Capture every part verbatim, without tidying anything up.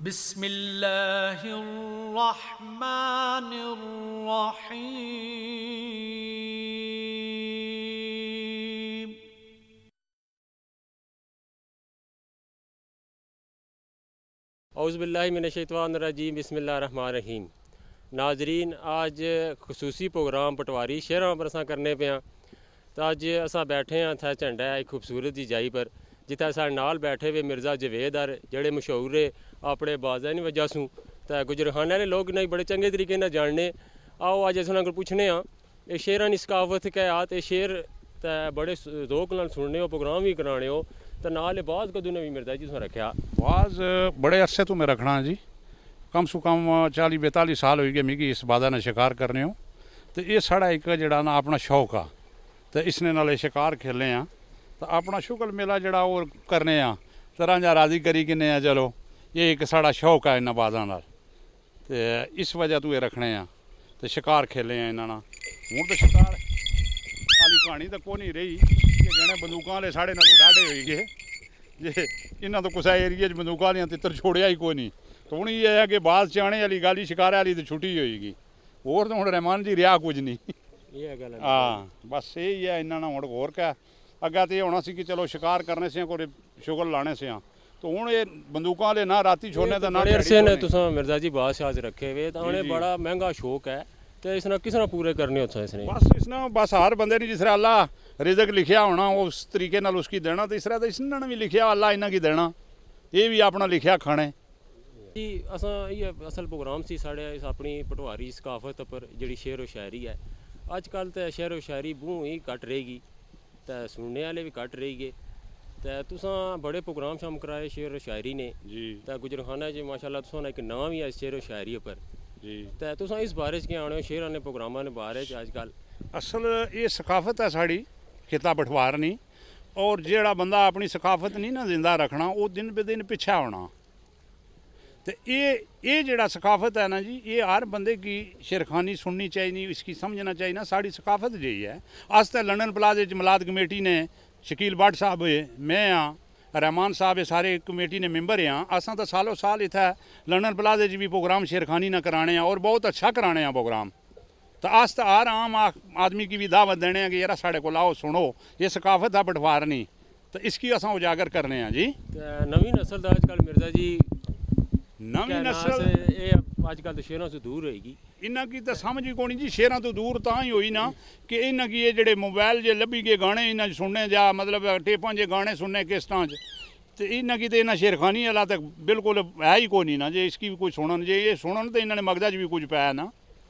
बिस्मिल्लाहिर्रहमानिर्रहीम। औज़ुबिल्लाहि मिनश्शैतानिर्रजीम बिस्मिल्लाहिर्रहमानिर्रहीम। नाजरीन, आज खसूसी प्रोग्राम पटवारी शहर पर असां करने पे हाँ। तो अज असां बैठे हाँ इत्थै झंडा है एक खूबसूरत जी जाई पर जित्थै साढ़े नाल बैठे हुए मिर्ज़ा जवेद अर जेह्ड़े मशहूर है अपने बाज़ा नी वजह सूं ते गुजरखाने आह्ले लोग इन्हें बड़े चंगे तरीके नाल जानने। आओ अज अस उन्हां कोल पुच्छने हाँ एह् शेरां दी सकाफत क्या आ ते शेर ते बड़े ज़ौक नाल सुनने हो प्रोग्राम भी कराने हो तो नाल बाज़ कदों ने भी मिर्ज़ा जी तुसें रखेआ? बाज़ बड़े अरसे तो मैं रखना जी, कम सो कम चाली बेताली साल हो गए मिगी इस बादा ने शिकार करने हो। तो ये साढ़ा एक जड़ा ना अपना शौक आ तो इसने नाले शिकार खेलने आ तो अपना शुक्ल मेला जड़ा वो करने आ तो रांझा राजी करी किन्ने आ। चलो ये एक साढ़ा शौक है इन्होंने बादा नाल तो इस वजह तो ये रखने आ तो शिकार खेले आ इन्होंने। हूँ तो शिकार वाली कहानी तो कोई नहीं रही कि जने बंदूकों वाले साढ़े नाल डाढ़े हो गए जे इन्हों तो कुछ एरिए बंदूकों वालियां तित्र छोड़िया ही कोई नहीं। तो हूँ ये है कि बाज चाने वाली गल ही शिकारे वाली तो छुट्टी होएगी होर तो हूँ रहमान जी रहा कुछ नहीं। हाँ बस यही है इन्होंने हूँ होर क्या अग्गे तो ये होना सी कि चलो शिकार करने से कोई शुगल लाने से तो हूँ ये बंदूकों वाले ना राती छोड़ने का ना अरसे ने तुसां मिर्ज़ा जी बाज शाज रखे हुए तो उन्हें बड़ा महंगा शौक है तो इसने किस तरह पूरे करने हो इसने? बस इसने बस हर बंदे ने जिस तरह अल्लाह रिजक लिखिया होना उस तरीके नाल उसकी देना तो इस तरह तो इसने भी लिखिया अल्लाह इन्हें की देना ये भी अपना लिखिया खाने जी। असां ये असल प्रोग्राम सी साढ़े अपनी पटवारी सकाफत पर जी शेर व शायरी है अजकल तो शेर व शायरी बूँ ही घट रहेगी तो सुनने वाले भी घट रही गए तो तुसां बड़े प्रोग्राम शाम कराए शेर व शायरी ने जी तो गुजरखाना च माशाल्लाह तुसां एक नाम ही है शेर व शायरी पर जी तो तुसां इस बारे च क्या आने हो शेरां ने प्रोग्रामां ने बारे च अजकल? असल ये सकाफत है साड़ी खिता पठवार नहीं और जेड़ा बंदा अपनी सकाफत नहीं ना जिंदा रखना वो दिन ब दिन पिछा होना। तो ये ये जेड़ा सकाफत है ना जी ये हर बंदे की शेरखानी सुननी चाहिए इसकी समझना चाहिए ना साड़ी सकाफत यही है। अस तो लंडन प्लाजे मिलाद कमेटी ने शकील भट्ट साहब है मैं हाँ रहमान साहब है सारे कमेटी ने मैंबर हाँ असा तो सालों साल इतना लंडन प्लाजे भी प्रोग्राम शेरखानी ना कराने और बहुत अच्छा कराने प्रोग्राम तो अस तो हर आम आदमी की भी दावत देने कि यार साढ़े को आओ सुनो ये सकाफत है पटवार नहीं तो इसकी असा उजागर करने हैं जी। नवी नस्ल का अजकल मिर्ज़ा जी नवी नस्ल अजकल तो शेरों से दूर रहेगी इन्हों की तो समझ ही कोनी जी शेरों तो दूर तो ही हुई ना कि इन्हों की ये जेडे मोबाइल जे लभी के गाने इन्हें सुनने जा मतलब टेपां जे गाने सुनने किस्तां तो इन्हों की तो इन्हें शेरखानी वाला तो बिल्कुल है ही कोई ना जे इसकी भी कोई सुनन जे ये सुनन तो इन्होंने मगजा च भी कुछ पाया ना।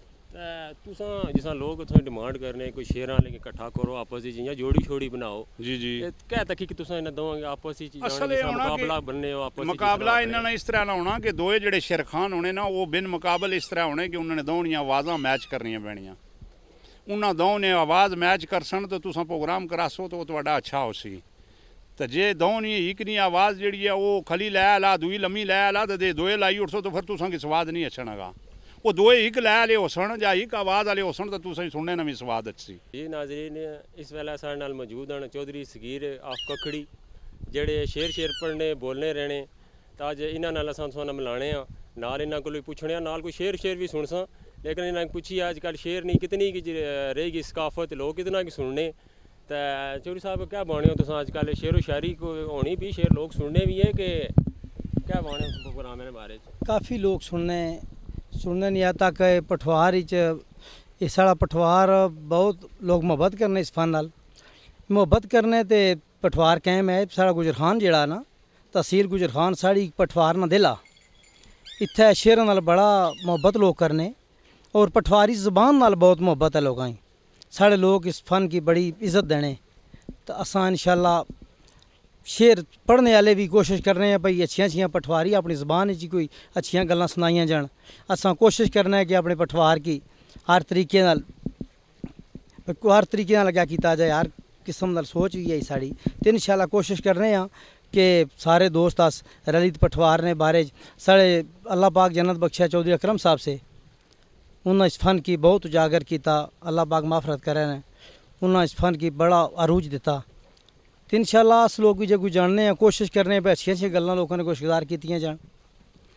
तुसां जिसां लोग उत्थें डिमांड करने कोई शेरां लेके कट्ठा करो आपस च जियां जोड़ी छोड़ी बनाओ जी जी क्या तक कि तुसां इन्हें दोवांगे आपस च मुकाबला बनने हो आपस मुकाबला इन्होंने इस तरह ना होना कि दोए जेडे शेरखान होने ना वो बिन मुकाबल इस तरह होने कि उन्होंने दोनियां आवाज़ां मैच करनियां पैणियां उन्होंने दो ने आवाज़ मैच करसन तो तुसां प्रोग्राम करासो तो तुहाडा अच्छा हो सी तो जे दो नहीं एक नहीं आवाज़ जी है वो खली लै ला दुई लम्मी लै ला तो जे दोए लाई उठसो तो फिर तुसां की स्वाद नहीं अच्छा लगा वो दोए एक लै वाले होसन या एक आवाज़ वाले होसन तो तुसें सुनने ना भी स्वाद अच्छी। जी नाज़रीन इस वेले साढ़े नाल मौजूद हैं चौधरी सगीर आफ कखड़ी जेड़े शेर शेर पढ़ने बोलने रहने तो अज इन्हां नाल असां तुहानूं मिलाने आ नाल इन्हां कोलों पुछने नाल कोई शेर शेर भी सुनसां लेकिन इन्हां पुछिए अजकल शेर नहीं कितनी की रहेगी सकाफत लोग कितना की सुनने तो चौधरी साहब क्या बाने हो तुसां अजकल शेर व शायरी को होनी भी शेर लोग सुनने भी है कि क्या बाने हो प्रोग्राम के बारे? काफ़ी लोग सुनने सुनने नहीं आता कि पठवार ये साढ़ा पठवार बहुत लोग मुहब्बत करने इस फन नाल मुहब्बत करने ते पठवार कैम है साढ़ा गुजरखान जेड़ा ना तहसील गुजरखान साड़ी पठवार ना दिला इत्थे शेरां नाल बड़ा मुहब्बत लोग करने और पठवारी ज़बान नाल बहुत मुहब्बत है लोगों की साढ़े लोग इस फन की बड़ी इज्जत देने तो असां इंशाल्लाह शेर पढ़ने वाले भी कोशिश कर रहे हैं भाई अच्छियां अच्छियां पठवारी अपनी ज़बान च कोई अच्छियां गल्लां सुनाइयां जान असां कोशिश करना है कि अपने पठवार की हर तरीके नाल हर तरीके नाल क्या किया जाए हर किस्म नाल सोच भी है साड़ी तो इंशाल्लाह कोशिश कर रहे हैं कि सारे दोस्त अस रलित पठवार ने बारे साढ़े अल्लाह पाक जन्नत बख्शा चौधरी अकरम साहब से उन्होंने इस फन की बहुत उजागर किया अल्लाह पाक माफ़रत करे ने उन्होंने इस फन की बड़ा अरूज दिता तो इंशाल्लाह अस लोग भी जो कोई जानने हैं कोशिश करने पर अच्छी अच्छी गल्लां लोगों ने कोशिशदार कीतियां जान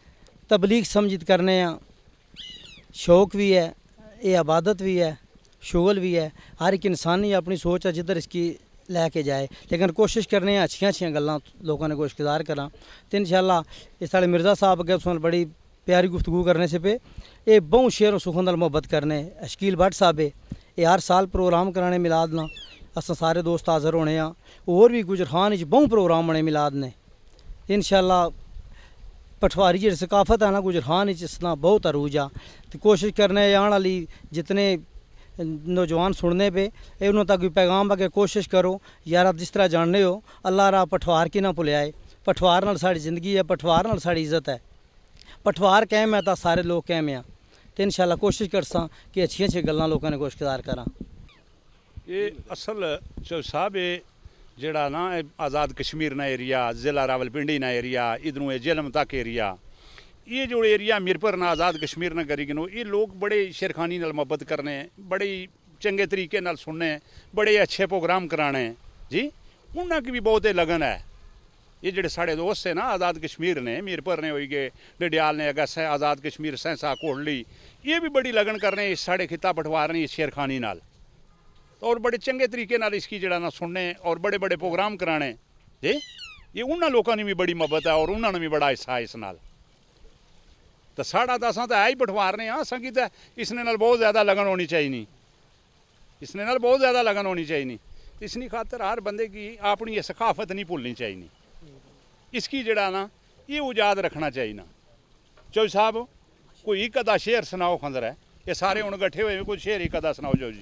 तबलीग समझित करने हैं, शौक भी है, ये इबादत भी है, शुगल भी है। हर एक इंसान ही अपनी सोच है जिधर इसकी लैके जाए, लेकिन कोशिश करने हैं अच्छियां अच्छियां गल्लां लोगों ने कोशिशदार करा। तो इंशाल्लाह इस साढ़े मिर्ज़ा साहब अगे सुन बड़ी प्यारी गुफ्तगू करने से पे ये बहु शेर सुखन नाल मोहब्बत करने। शकील भट्ट साहब है ये हर साल प्रोग्राम कराने मिलाद ना, अस सारे दोस्त हाज़र होने हैं। और भी गुजर खान बहु प्रोग्राम होने मिलाद ने। इंशाल्लाह पठवारी जी सकाफत है ना गुजर खान इसना बहुत अरूज आ। तो कोशिश करने आने वाली जितने नौजवान सुनने पे ये उन्होंने तक भी पैगाम अगर कोशिश करो यार, आप जिस तरह जानने हो अल्लाह रा पठवार की ना भुलियाए। पठवार नाल साड़ी ज़िंदगी है, पठवार नाल साड़ी इज़्ज़त है। पठवार कैम है तो सारे लोग कैम हैं। तो इंशाल्लाह कोशिश करसा कि अच्छी अच्छी गल्लां लोगों ने कोशिशदार करा। ये असल जो साहब ये जड़ा ना आज़ाद कश्मीर ना एरिया, ज़िला रावलपिंडी ना एरिया, इधरों ये जेलम तक एरिया, ये जो एरिया मिरपुर ना आज़ाद कश्मीर ना करी गिनो, ये लोग बड़े शेरखानी नाल मोहब्बत करने, बड़े चंगे तरीके नाल सुनने, बड़े अच्छे प्रोग्राम कराने जी। उन्होंने की भी बहुत लगन है। ये जेडे साढ़े दोस्त है ना आज़ाद कश्मीर ने, मीरपुर ने होई गए, डडियाल ने अगस है आज़ाद कश्मीर सहसा कोटली, ये भी बड़ी लगन करने इस साढ़े खिता पठवारनी शेरखानी नाल। और बड़े चंगे तरीके नाल इसकी जड़ा ना सुनने और बड़े बड़े प्रोग्राम कराने जी। ये उन्होंने लोगों ने भी बड़ी मोहब्बत है और उन्होंने भी बड़ा हिस्सा है इस नाल। तो साढ़ा तो असा तो है ही पठवारने हाँ संगीत है, इसने नाल बहुत ज़्यादा लगन होनी चाहिए नहीं, इसने नाल बहुत ज़्यादा लगन होनी चाहिए नहीं। इसनी खातर हर बंदे की अपनी ये सकाफत नहीं भूलनी चाहिए नहीं, इसकी जड़ा ना ये उजाद रखना चाहिए ना। चौधरी साहब कोई एक अदा शेर सुनाओ खंदर है, ये सारे हूँ गठे हुए कोई शेर एक अदा सुनाओ जो जी।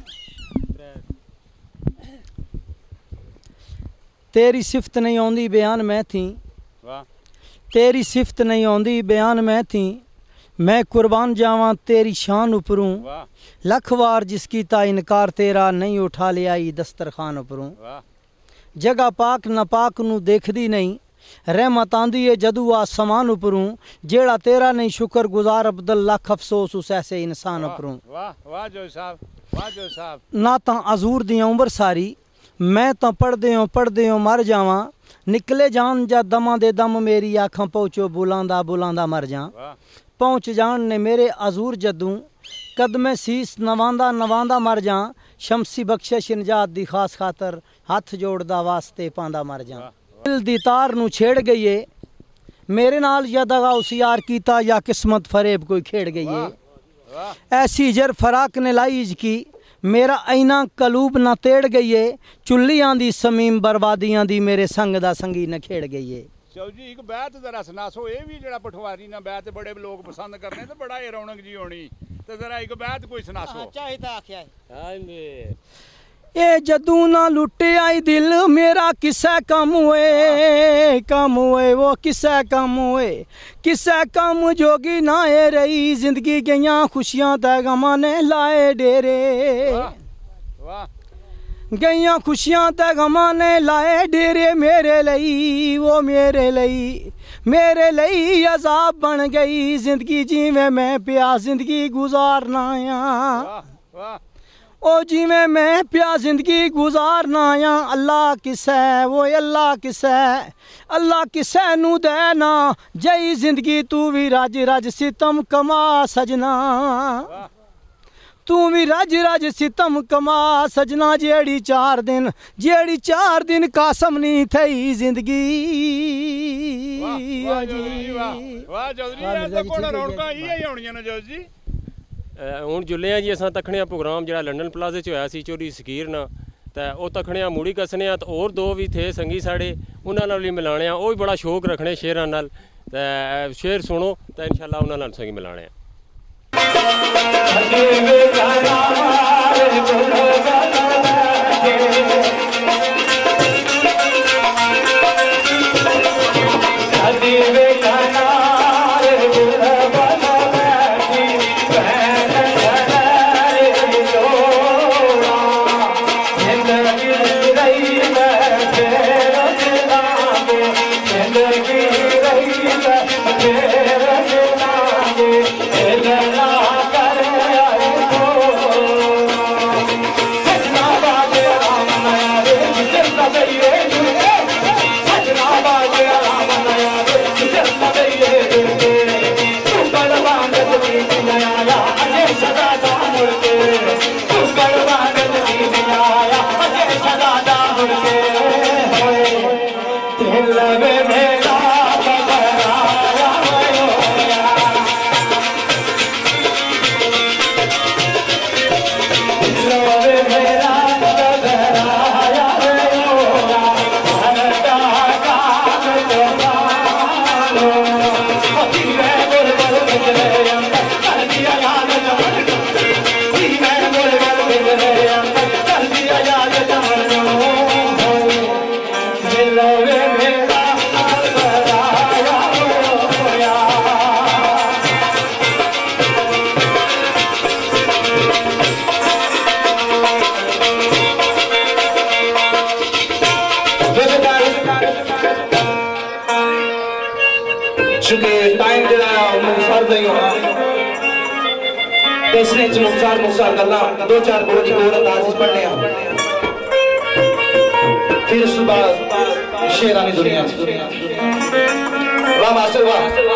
तेरी सिफत नहीं आउंदी बयान मैं थी, वाह, तेरी सिफत नहीं आउंदी बयान मैं थी, मैं कुर्बान जावां तेरी शान उपरूं, लख वार जिसकी ता इनकार तेरा नहीं उठा लिया ई दस्तरखान उपरूं। जगह पाक नापाक नू देखदी नहीं, रहमत आंदी है जदू आसमान उपरूं, जेड़ा तेरा नहीं शुक्र गुजार अब्दुल लख अफसोस उस ऐसे इंसान उपरूं। वाह वाह जो साहब, वाह जो साहब। ना ता अजूर दियां उम्र सारी, मैं तो पढ़दे हो पढ़दे हो मर जावां, निकले जान जा दमा दे दम मेरी आखां पहुँचो बुलांदा बुलांदा मर जा। पहुँच जान ने मेरे अजूर जदूं, कदमे सीस नवांदा नवांदा मर जा, शमसी बख्शिश निजात दी खास खातर हथ जोड़दा वास्ते पांदा मर जा। दिल दी तार नू छेड़ गई है मेरे नाल या दगा उस यार कीता या किस्मत फरेब कोई खेड़ गई है, ऐसी जर फराक ने लाई की मेरा ऐना कलूब ना तेड़ गई है, चुल्लियां दी समीम बर्बादियां दी मेरे संग दा संगी न खेड़ गई है। चौधरी एक बैत जरा सुनासो, ये भी जरा पठवारी ना बैत बड़े लोग पसंद करने तो बड़ा रौनक जी होनी, तो जरा एक बैत कोई सुनासो। ए जदू ना लुटे आई दिल मेरा किसे कम हुए, कम हुए वो किसे कम हुए, किसे कम जोगी ना ए रही जिंदगी गईयां खुशियां ते गमां ने लाए डेरे। गईयां खुशियां ते गमां ने लाए डेरे मेरे लई, वो मेरे लई मेरे लई अजाब बन गई जिंदगी जिवें मैं प्या जिंदगी गुजारना आ, ओ जिवें मैं प्या जिंदगी गुजारना आया। अल्लाह किसै वो अल्लाह किसै, अल्लाह किसै नू देना जई जिंदगी तू भी रज रज सितम कमा सजना, तू भी रज रज सितम कमा सजना, जेड़ी चार दिन जेड़ी चार दिन कासम नहीं थई जिंदगी। हूँ जुल्ले जी अस तखने प्रोग्राम जो लंडन प्लाजे च होया सी चोरी सकीर ना, तो वह तखने मूड़ी कसने तो और दो भी थे संगी साढ़े उन्होंने भी मिलाने, वो भी बड़ा शौक रखने शेरां नाल, तो शेर सुनो तो इंशाल्लाह उन्होंने संगी मिलाने। सजना बाजे चूंकि टाइम जो मुख्तार नहीं होना इसने मुख्तार मुख्तार गल्ला दो चार बोझ गोर अंदाज पढ़ने फिर उसके बाद शेरानी दुनिया वाह मास्टर वाह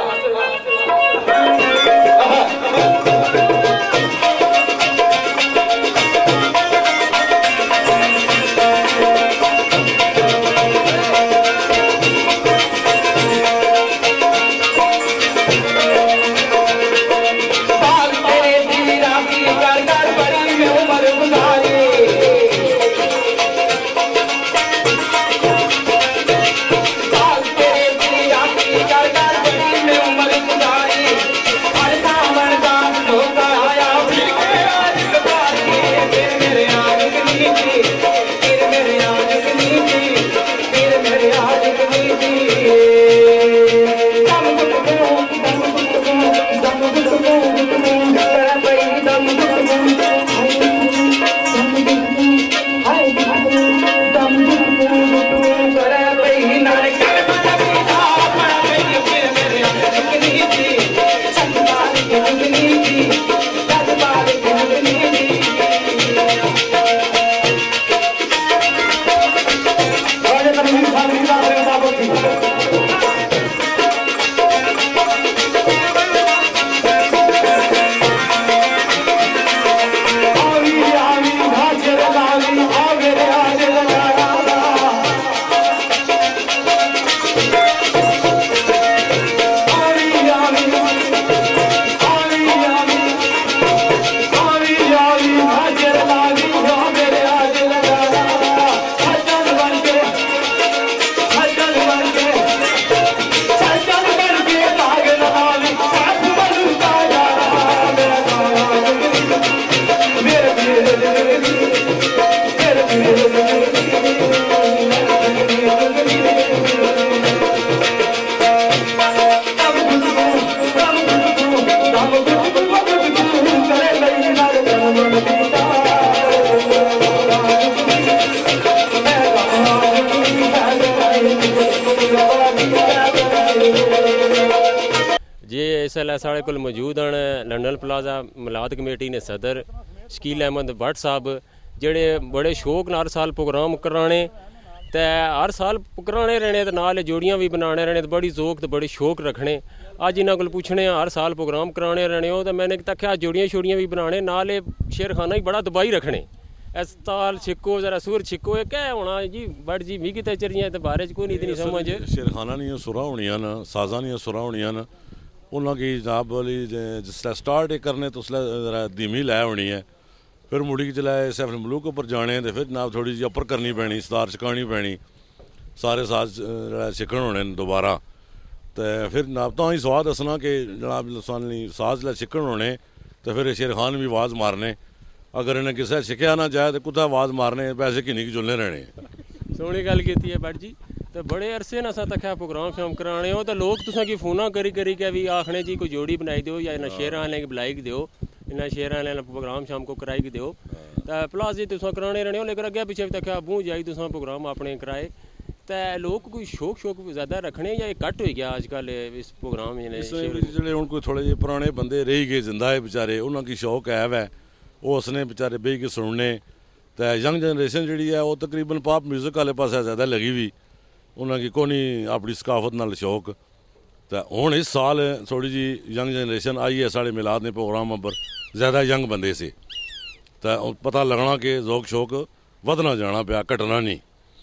साढ़े को मौजूद हैं लंडन प्लाजा मिलाद कमेटी ने सदर शकील अहमद भट्ट साहब जेड़े बड़े शौक नाल हर साल प्रोग्राम कराने ते हर साल कराने रहने ते नाल जोड़ियां भी बनाने रहने ते बड़ी जोक ते बड़ी शौक रखने। अज इन्हां कोल पुछने हर साल प्रोग्राम कराने रहने हो तो मैंने तक्या जोड़ियां छोड़ियां भी बनाने नाल शेरखाना ही बड़ा दबाई रखने इस ताल छिक्को जरा सुर छिक्को क्या होना जी बट जी मिगी ते चरियां ते बारे च कोई नहीं इतनी समझ शेरखाना नहीं सुरा होनियां न साजा नहीं सुरा होनियां न उन्होंने जनाब वाली जिसलै स्टार्ट करने तो उसलै धीमी लै होनी है फिर मुड़ी जिसलै सैफल मलूक उपर जाने तो फिर जनाब थोड़ी जी उपर करनी पैनी सतार चकानी पैनी सारे साज सिक्खण होने दोबारा तो फिर जनाब तो ही स्वाद दसना कि जनाब साज जिसलै सिक्खण होने तो फिर शेर खान भी आवाज़ मारने अगर इन्हें किसी सिक्ख्या ना जाए तो कुत्थै आवाज़ मारने पैसे किन्नी की चुलने रहने। सोहनी गल कीती है भट्ट जी तो बड़े अरसे न अस तक्या प्रोग्राम शाम कराने हो तो लोग तुसा की फोना करी करी के भी आखने जी कोई जोड़ी बनाई दो या इन्हें शेर आने की बुलाई दो इन्हें शेर आने प्रोग्राम शाम को कराई दो तो प्लस जी तुसा कराने रहने हो लेकिन अग्गे पिछे भी तक्या बूह जाई तुसा प्रोग्राम अपने कराए तो लोग कोई शौक शौक ज़्यादा रखने या घट हो गया अजकल इस प्रोग्राम जो हूँ कोई थोड़े जे पुराने बंदे रही गए जिंदा है बेचारे उन्होंने शौक है वै वो उसने बेचारे बेही के सुनने तो यंग जनरेशन जी है वो तकरीबन पॉप म्यूजिक वाले पास ज़्यादा लगी भी उन्होंने को नहीं अपनी सकाफत नाल शौक तो हुण इस साल थोड़ी जी यंग जनरेशन आई है साढ़े मिलाद ने प्रोग्राम पर ज़्यादा यंग बंदे से तो पता लगना कि जोक शौक वधना जाना पाया घटना नहीं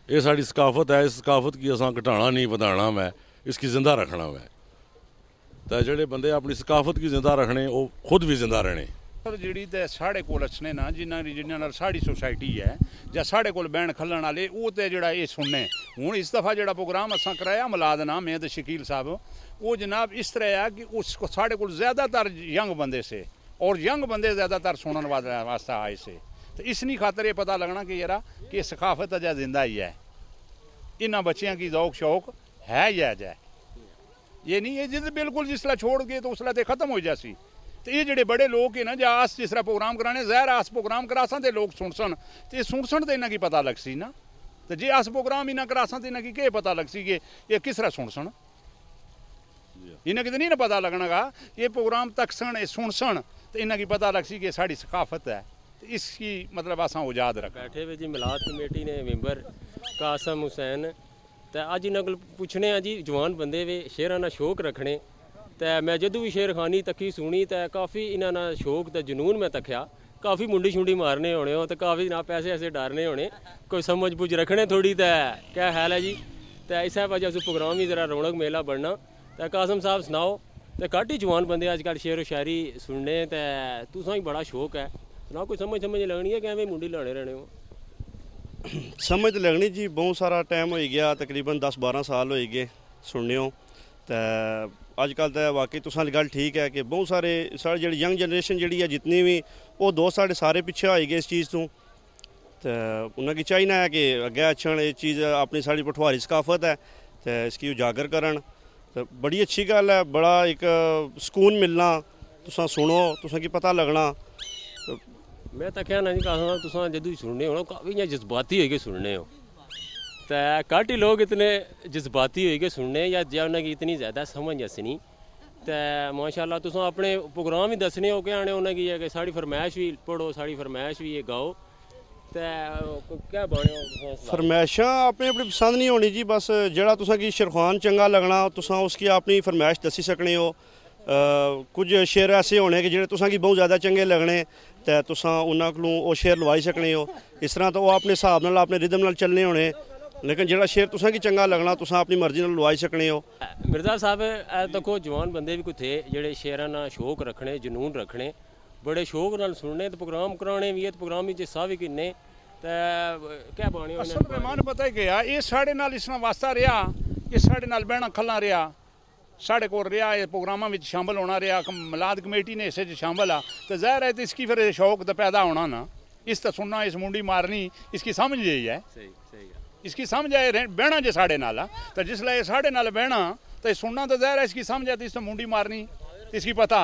ये साड़ी सकाफत है, इस सकाफत की असां घटाना नहीं वधाना मैं, इसकी जिंदा रखना मैं। तो जेडे बंदे अपनी सकाफत की जिंदा रखने वो खुद भी जिंदा रहने। पर जी तो साढ़े कोल अच्छने ना जिन्हें जिन्हें साड़ी सोसाइटी है या साढ़े कोल बहन खलन वाले वो तो जोड़ा ये सुनने हूँ इस दफ़ा जो प्रोग्राम असा कराया मिलादना में तो शकील साहब वो जनाब इस तरह है कि उसको साढ़े को ज़्यादातर यंग बंदे से और यंग बंदे ज़्यादातर सुनने वास्ते आए से। तो इसनी खातर ये पता लगना कि यारा कि सकाफत अजय जिंदा ही है, इन्होंने बच्चों की शौक शौक है या अजय ये नहीं है जिस बिल्कुल जिसला छोड़ गए तो उसला तो खत्म हो जासी। तो ये जोड़े बड़े लोग है ना जो अस जिस तरह प्रोग्राम कराने जहर अस प्रोग्राम करासा तो लोग सुन सन तो ये सुन सन तो इन्हें की पता लग सी ना। तो जे अस प्रोग्राम ही ना करासा तो इन्हें की पता लग सी कि ये किस तरह सुन सन, इन्हें तो नहीं ना पता लगना गा ये प्रोग्राम तक सन ये सुन सन तो इन्हें की पता लग सी कि साड़ी सकाफत है। तो इसकी मतलब असा उजाद रख बैठे हुए जी मिलाद कमेटी ने मैंबर कासम हुसैन तो अज इन्होंने को पुछने जी जवान बंदे वे शेरां ना शौक रखने। तो मैं जदों भी शेर खानी तकी सुनी तो काफ़ी इन्होंने शौक तो जुनून मैं तक्या, काफ़ी मुंडी शुंडी मारने होने हो तो काफ़ी ना पैसे ऐसे डारने होने, कोई समझ बुझ रखने थोड़ी। तो क्या हाल है जी? तो इस वजह से प्रोग्राम ही जरा रौनक मेला बनना। तो कासम साहब सुनाओ तो घट ही जवान बंदे अजकल शेर व शायरी सुनने तो तुसां ही बड़ा शौक है, सुनाओ कोई समझ समझ लगनी है कि एवं मुंडी लाने रहने हो? समझ लगनी जी बहुत सारा टाइम हो गया, तकरीबन दस बारह साल हो गए सुनने हो। तो अजकल तो वाकई तुसां गल ठीक है कि बहुत सारे साढ़े जी यंग जनरेशन जी है जितनी भी वो दोस्त साढ़े सारे पिछे हो गए इस चीज़ तो उन्हें चाहिए है कि अगे अच्छन ये चीज़ अपनी साड़ी पठवारी सकाफत है तो इसकी उजागर करन। तो बड़ी अच्छी गल है, बड़ा एक सुकून मिलना तुसां सुनो तुसां की पता लगना। तो मैं तो कहना जी कासम साहब तुसां जदों सुनने हो काफ़ी इ'यां जज्बाती होइए सुनने हो तो घट ही लोग इतने जज्बाती होइए सुनने या जे उन्हें इतनी ज़्यादा समझ असनी। तो माशाल्लाह तुसां अपने प्रोग्राम ही दसने हो क्या आने उन्हें की है कि साड़ी फरमाइश भी पढ़ो साड़ी फरमाइश भी ये गाओ तो क्या बने फरमाइशां अपनी अपनी पसंद नहीं होनी जी, बस जेड़ा तुसां की शेरखान चंगा लगना तुसां उसकी अपनी फरमाइश दसी सकने हो। कुछ शेर ऐसे होने कि जेह्ड़े तुसां की बहुत ज़्यादा चंगे लगने तो तुसां उन्हां कोलों ओह शेर लवाई सकने हो। इस तरह तो वो अपने हिसाब नाल अपने रिदम नाल चलने होने, लेकिन जेह्ड़ा शेर तुसां की चंगा लगना तुसां अपनी मर्जी नाल लवाई सकने हो। मिर्जा साहब देखो जवान बंदे भी कोई थे जेह्ड़े शेरां नाल शौक रखने जुनून रखने बड़े शौक नाल सुनने तो प्रोग्राम कराने भी है तो प्रोग्राम विच हिस्सा भी किन्ने तो क्या बाणी असल रहमान पता ही गया ये साढ़े नाल इस वास्ता रहा ये साढ़े नाल बहना खल्ला रहा साढ़े को रहा ये प्रोग्रामां में शामिल होना रहा मिलाद कमेटी ने इसे शामिल आ तो ज़ाहिर है तो इसकी फिर शौक तो पैदा होना ना, इस तो सुनना इस मुंडी मारनी इसकी समझ यही है। सही सही इसकी समझ आए बहना जे साढ़े नाल तो जिसलै साढ़े नाल बहना तो सुनना तो ज़ाहिर है इसकी समझ है तो इस तो मुंडी मारनी इसकी पता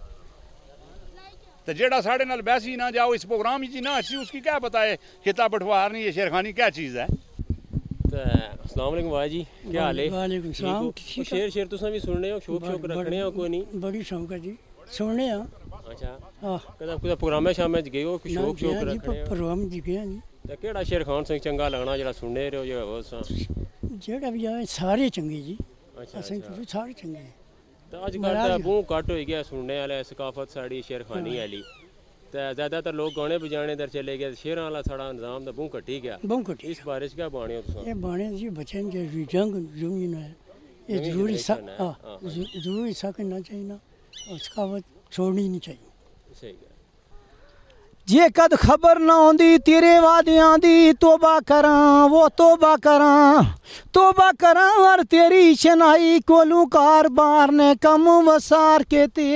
तो जेड़ा साढ़े नाल बैसी ना जाओ इस प्रोग्राम ही ना अच्छी उसकी क्या पता है किताब पठवारनी है शेरखानी क्या चीज़ है। तो अस्सलाम वालेकुम भाई जी क्या हाल है? वालेकुम सलाम। शेर शेर तुसां भी सुनने हो शौक शौक रखने हो कोई नहीं? बड़ी शौक है जी सुनने हो। अच्छा हां कदा कुदा प्रोग्राम शाम च गए हो कोई शौक शौक रखने हो? प्रोग्राम जी गया जी। तो केड़ा शेर खान सिंह चंगा लगना जेड़ा सुनने रहो जो वो सा जेड़ा भी आए सारे चंगे जी। अच्छा असें तो सारे चंगे। तो अजकल तो बहुत घट हो गया सुनने वाले सकाफत साड़ी शेरखानी वाली तो ज़्यादातर लोग गाने बजाने इधर चले गए शेरां वाला साड़ा निज़ाम तो बहुत घटी गया। बहुत घटी इस बारे च क्या बाणी हो तुसां? ये बाणे जी बच्चे जो जंग जमीन है ये जरूरी सा हां जरूरी सा करना चाहिए ना और सकाफत छोड़नी नहीं चाहिए। सही है जे कद खबर ना आंदी तेरे वादियां दी तोबा करां वो तोबा करां तोबा करां और तेरी शनाई कोलू कारबार ने कम वसार के ते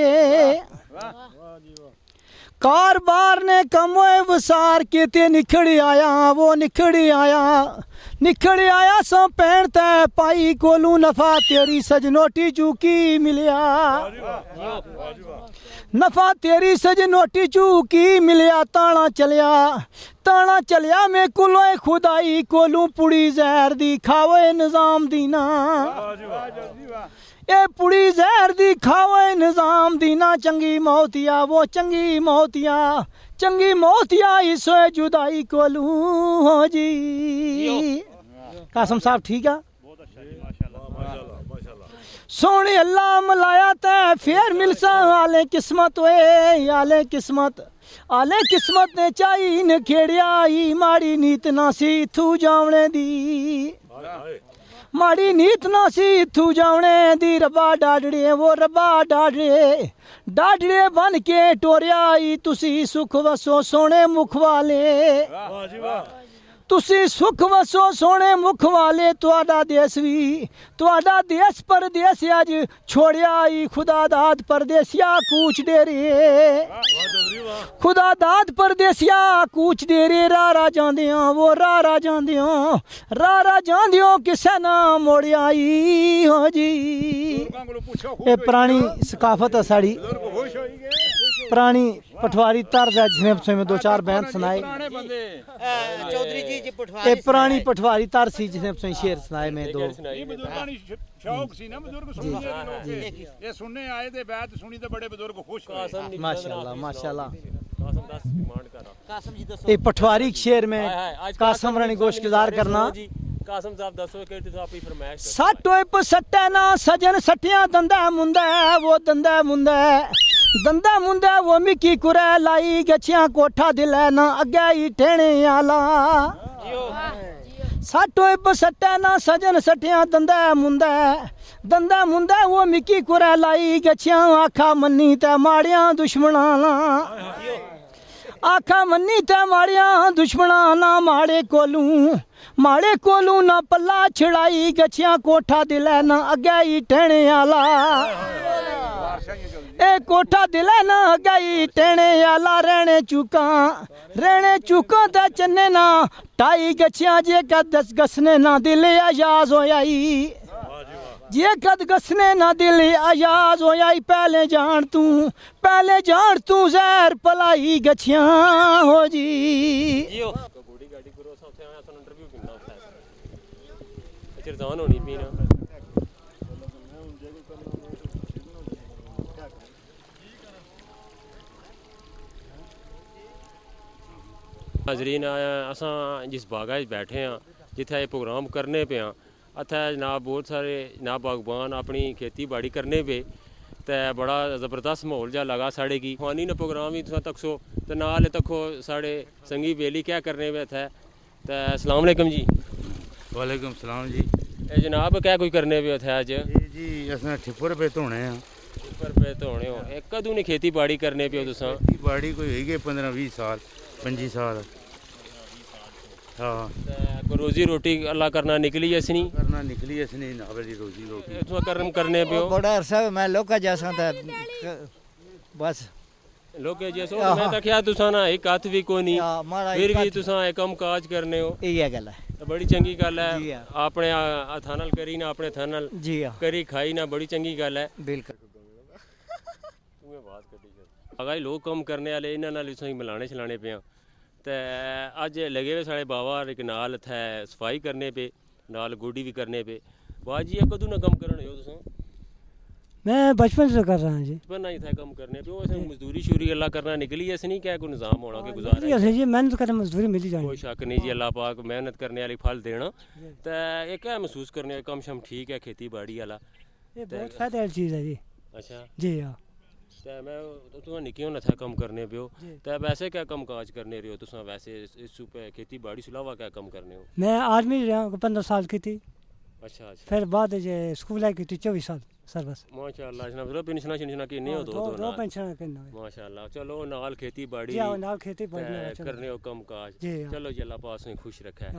कारबार ने कम वसार के ते निखड़ आया वो निखड़ आया निखड़ आया सो पैण तै पाई कोलू नफा तेरी सजनोटी चूकी मिलिया नफा तेरी सजनोटी चूकी मिलिया ताना चलिया ताना चलिया में कुलोए खुदाई कोलू पुड़ी जहर दी खावे निजाम दीना ए पुड़ी जहर दी खावे निजाम दीना चंगी मौतिया वो चंगी मौतिया चंगी मौतिया इसोए जुदाई कोलू हो जी। कासम साहब ठीक है सोने अल्लाह मलाया तै फिर मिलसा आले किस्मत वे आले किस्मत आले किस्मत ने चाई न खेड़ियाई माड़ी नीत ना सी इथू जावने दी माड़ी नीत ना सी इथू जावने दी रब्बा डाडड़े वो रब्बा डाडड़े डाडड़े बन के टोरियाई तुसी सुख वसो सोने मुख वाले तुसी सुख वसो सोने मुख वाले तुहाडा देश भी तुहाडा देश परदेस अज छोड़िया आई खुदा दाद परदेसिया कूच डेरे खुदा दाद परदेसिया कूच डेरे रारा जांदियां वो रारा जांदियों रारा जांदियों किसे ना मोड़िया आई हो जी। ये पुरानी सकाफत है साड़ी पुरानी पटवारी तर्ज है जिसने में दो चार बैन सुनाए चौधरी जी जी ये पुरानी पटवारी तर्ज सी जिसने शेर सुनाए में दो शौक सी ना बुजुर्ग सुनने ये सुनने आए थे बैत सुनी तो बड़े बुजुर्ग खुश हुए माशाल्लाह माशाल्लाह। कासम जी दसो ये पटवारी शेर में कासम रानी गोश गुजार करना कासम साहब दसो कि तुस आपी फरमाइश साटो पसट्टा ना सजन सटिया दंदा मुंदा वो दंदा मुंदा दंदा मुंदा वो मिकी कुरै लाई गछियां कोठा दिलै ना अग्गे ही ठेने आला साटो पसट्टा ना सजन सटिया दंदा मुंदा दंदा मुंदा वो मिकी कुरै लाई गछियां आखा मन्नी ते माड़ियां दुश्मना ना आखा मन्नी ते माड़ियां दुश्मना ना माड़े कोलू माड़े कोलू ना पल्ला छड़ाई गछियां कोठा दिलै ना अग्गे ही ठेने आला ए कोठा दिलै ना अग्गे ही ठेने आला रहने चुका रहने चुका ते चन्ने ना टाई गछियां जे कद गसने ना दिल आजाज होयाई जे कद गसने ना दिल आजाज होयाई पहले जान तू पहले जान तू जहर पलाई गछियां हो जी। चिरजान होनी पीना हाजरीन असां जिस बागा च बैठे हाँ जिथे ये प्रोग्राम करने पे हाँ इत्थै जनाब बहुत सारे जनाब बागबान अपनी खेती बाड़ी करने पे ते बड़ा ज़बरदस्त माहौल जा लगा साढ़े की फानी ने प्रोग्राम ही तुस तकसो ते नाल तक्खो साढ़े संगी बेली क्या करने पे इत्थै ते अस्सलाम वालेकुम जी। वालेकुम सलाम जी। ए जनाब क्या कोई करने पे उत्थै अज जी असें ठिप्पर पे धोने हैं ठिप्पर पे धोने हो ए कदूं ने खेती बाड़ी करने पे हो तुसां खेती बाड़ी कोई होई गई पंद्रह बीस साल पंजी साल हाँ ते रोजी रोटी अल्लाह करना निकली ऐसी नहीं करना निकली ऐसी नहीं ना वाली रोजी रोटी तुसां कर्म करने पे हो बड़ा अरसा मैं लोका जैसा था बस लोके जैसो मैं तो क्या तुसां ना एक हत्थ भी कोई नहीं फिर भी तुसां एक कम काज करने हो इ'यै गल्ल है बड़ी चंगी गल है अपने हत्थां नाल करी ना अपने हत्थां नाल जी करी खाई ना बड़ी चंगी गल है बिल्कुल अगर लोग कम करने वाले इन्हां नाल तुसें मिलाने छलाने पे ते अज लगे हुए साढ़े बाबा एक नाल इत्थै सफाई करने पे नाल गोडी भी करने पे बाजी ये कदूं ना कम करने हो तुसां मैं बचपन से कर रहा हूँ जी बचपन ही था कम करने पे वैसे मजदूरी शूरी अल्लाह करना निकली ऐसे नहीं क्या कोई निज़ाम होना के गुजारा है जी मेहनत करके मजदूरी मिल जाएगी कोई शक नहीं जी अल्लाह पाक मेहनत करने वाली फल देना ते ये क्या महसूस करने कम शम ठीक है खेती बाड़ी वाला ये बहुत फायदे वाली चीज़ है जी। अच्छा जी हाँ ते मैं तुम निक्के होना था कम करने पे हो ते वैसे क्या कम काज करने रहे हो तुम वैसे इस पे खेती बाड़ी से अलावा क्या कम करने हो मैं आर्मी रहा पंद्रह साल की थी अच्छा अच्छा फिर बाद जे स्कूल आई की थी चौबीस साल सर्विस माशाल्लाह जनाब पेंशन शिनशन किन्ने हो दो दो दो दो पेंशन किन्ने माशाल्लाह चलो नाल खेती बाड़ी जी नाल खेती बाड़ी करने हो कम काज चलो जी अल्लाह पाक तुसें खुश रखे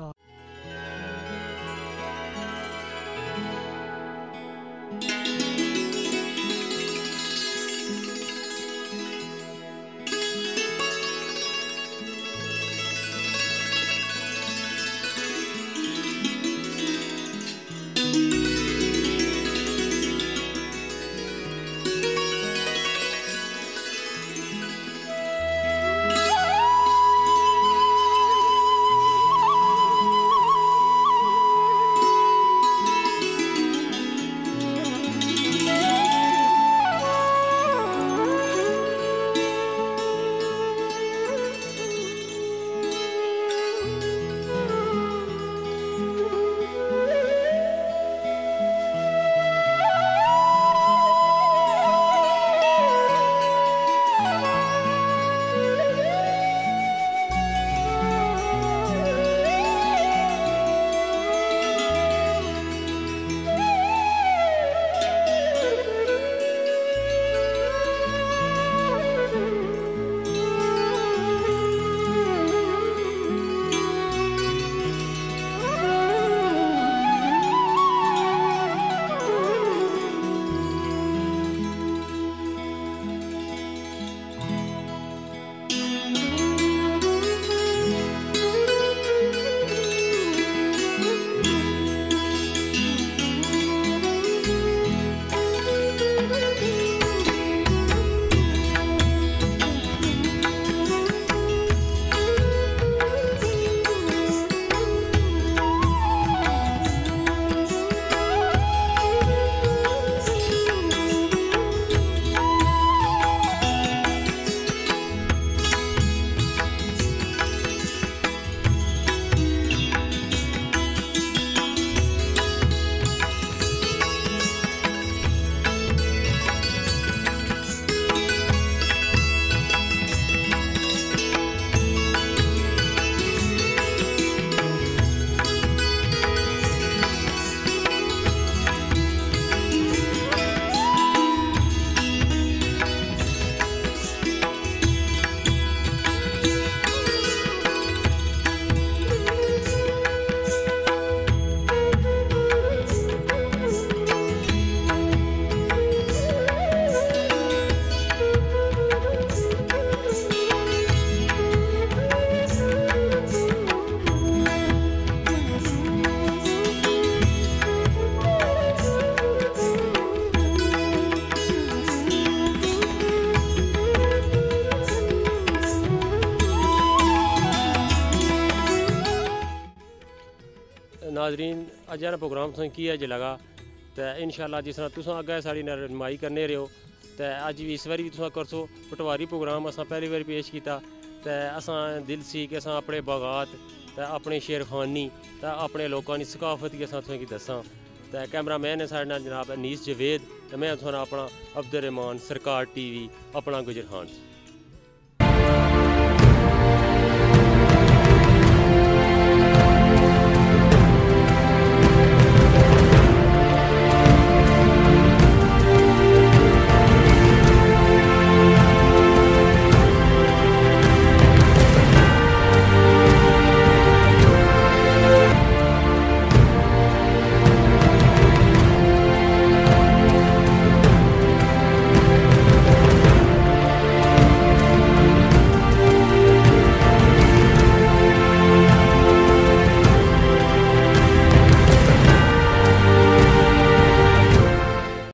नाजरीन अज ना प्रोग्राम तुसें किया जे लगा तो इंशाल्लाह जिस तरह तुस अग्गें साड़ी रहनुमाई करने रहो तो अज भी इस बारी भी तुस करसो पटवारी प्रोग्राम असां पहली बारी पेश किया तो असां दिल सी कि असां अपने बागात तो अपने शेरखानी तो अपने लोगों की सकाफत गी असां तुसेंगी दस्सां तो कैमरा मैन है साढ़े नाल जनाब अनीस जवेद तो मैं थुआढ़ा अपना अब्दुल रहमान सरकार टी वी अपना गुजर खान।